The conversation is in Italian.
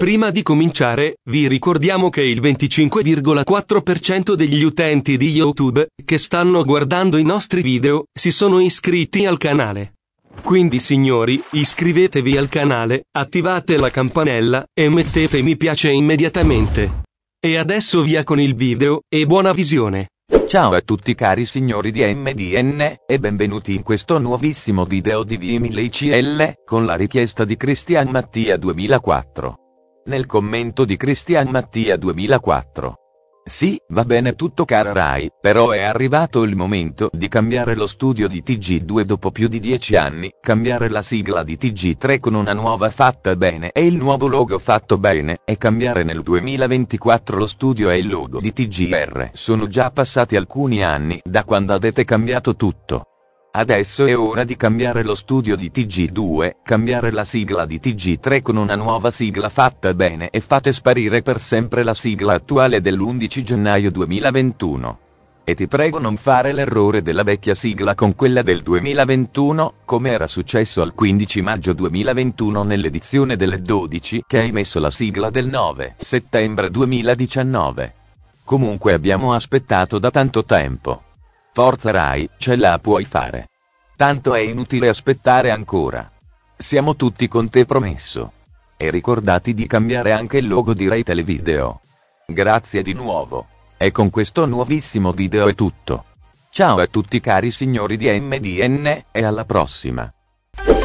Prima di cominciare, vi ricordiamo che il 25,4% degli utenti di YouTube, che stanno guardando i nostri video, si sono iscritti al canale. Quindi signori, iscrivetevi al canale, attivate la campanella, e mettete mi piace immediatamente. E adesso via con il video, e buona visione. Ciao a tutti cari signori di MDN, e benvenuti in questo nuovissimo video di VMLCL, con la richiesta di Cristian Mattia 2004. Nel commento di Cristian Mattia 2004. Sì, va bene tutto cara Rai, però è arrivato il momento di cambiare lo studio di TG2 dopo più di 10 anni, cambiare la sigla di TG3 con una nuova fatta bene e il nuovo logo fatto bene, e cambiare nel 2024 lo studio e il logo di TGR. Sono già passati alcuni anni da quando avete cambiato tutto. Adesso è ora di cambiare lo studio di TG2, cambiare la sigla di TG3 con una nuova sigla fatta bene e fate sparire per sempre la sigla attuale dell'11 gennaio 2021. E ti prego non fare l'errore della vecchia sigla con quella del 2021, come era successo al 15 maggio 2021 nell'edizione delle 12 che hai messo la sigla del 9 settembre 2019. Comunque abbiamo aspettato da tanto tempo. Forza Rai, ce la puoi fare. Tanto è inutile aspettare ancora. Siamo tutti con te promesso. E ricordati di cambiare anche il logo di Rai Televideo. Grazie di nuovo. E con questo nuovissimo video è tutto. Ciao a tutti cari signori di MDN, e alla prossima.